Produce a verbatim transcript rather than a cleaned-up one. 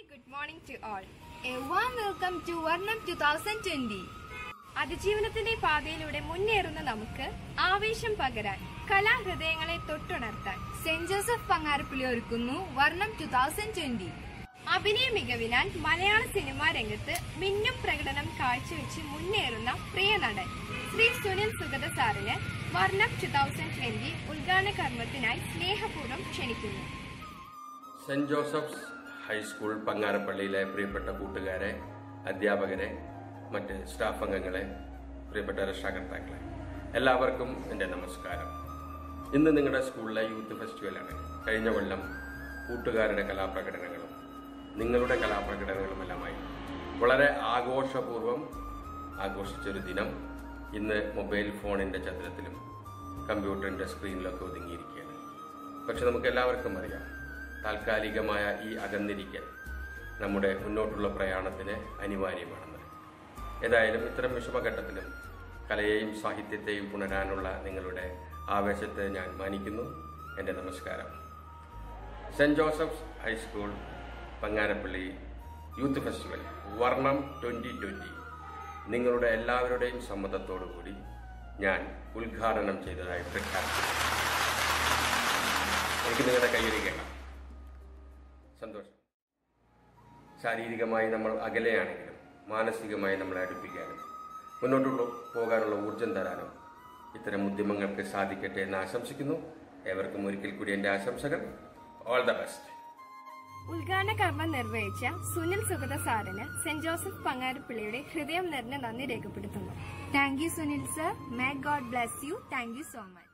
good morning to all. A warm welcome to Varnam twenty twenty. അതിജീവനത്തിന്റെ പാതയിലൂടെ മുന്നേറുന്ന നമുക്ക് ആവേശം പകരാൻ കലാഹൃദയങ്ങളെ തൊട്ടുണർത്താൻ സെന്റ് ജോസഫ് പങ്ങാരപ്പള്ളി ഒരുക്കുന്നു വർണ്ണം twenty twenty. അഭിനയ മികവിനാൽ മലയാള സിനിമാ രംഗത്ത് മിന്നും പ്രകടനം കാഴ്ചവെച്ച് മുന്നേറുന്ന പ്രിയ നടൻ ശ്രീ സുനിൽ സുഗത സാറിന് വർണ്ണം twenty twenty ഉദ്ഘാടന കർമ്മത്തിനായി സ്നേഹപൂർവ്വം ക്ഷണിക്കുന്നു. സെന്റ് ജോസഫ്സ് ഹൈസ്കൂൾ പങ്ങാരപ്പള്ളിയിലെ പ്രിയപ്പെട്ട കൂട്ടുകാരെ, അധ്യാപകരെ, മറ്റ് സ്റ്റാഫ് അംഗങ്ങളെ, പ്രിയപ്പെട്ട രക്ഷാകർത്താക്കളെ, എല്ലാവർക്കും എൻ്റെ നമസ്കാരം. ഇന്ന് നിങ്ങളുടെ സ്കൂളിലെ യൂത്ത് ഫെസ്റ്റിവലാണ്. കഴിഞ്ഞ കൊല്ലം കൂട്ടുകാരുടെ കലാപ്രകടനങ്ങളും നിങ്ങളുടെ കലാപ്രകടനങ്ങളുമെല്ലാമായി വളരെ ആഘോഷപൂർവ്വം ആഘോഷിച്ചൊരു ദിനം ഇന്ന് മൊബൈൽ ഫോണിൻ്റെ ചതുരത്തിലും കമ്പ്യൂട്ടറിൻ്റെ സ്ക്രീനിലൊക്കെ ഒതുങ്ങിയിരിക്കുകയാണ്. പക്ഷെ നമുക്ക് എല്ലാവർക്കും അറിയാം, താൽക്കാലികമായ ഈ അകന്നിരിക്കൽ നമ്മുടെ മുന്നോട്ടുള്ള പ്രയാണത്തിന് അനിവാര്യമാണെന്ന്. ഏതായാലും ഇത്തരം വിഷമഘട്ടത്തിലും കലയെയും സാഹിത്യത്തെയും പുണരാനുള്ള നിങ്ങളുടെ ആവേശത്തെ ഞാൻ മാനിക്കുന്നു. എൻ്റെ നമസ്കാരം. Saint Joseph's high school Pangarappally youth festival Varnam twenty twenty നിങ്ങളുടെ എല്ലാവരുടെയും സമ്മതത്തോടുകൂടി ഞാൻ ഉദ്ഘാടനം ചെയ്തതായി പ്രഖ്യാപിക്കുന്നു. എനിക്ക് നിങ്ങളുടെ കയ്യൊരുക്കണം. സന്തോഷം. ശാരീരികമായി നമ്മൾ അകലെയാണെങ്കിലും മാനസികമായി നമ്മളെ അടുപ്പിക്കാനും മുന്നോട്ടുള്ള പോകാനുള്ള ഊർജം തരാനും ഇത്തരം ഉദ്യമങ്ങൾക്ക് സാധിക്കട്ടെ എന്ന് ആശംസിക്കുന്നു. ഏവർക്കും ഒരിക്കൽ കൂടി എൻ്റെ ആശംസകൾ. All the best. ഉദ്ഘാടന കർമ്മം നിർവഹിച്ച സുനിൽ സുഗത സാറിന് സെന്റ് ജോസഫ് പങ്ങാരപ്പള്ളിയുടെ ഹൃദയം നിറഞ്ഞ നന്ദി രേഖപ്പെടുത്തുന്നു. Thank you Sunil sir. May God bless you. Thank you so much.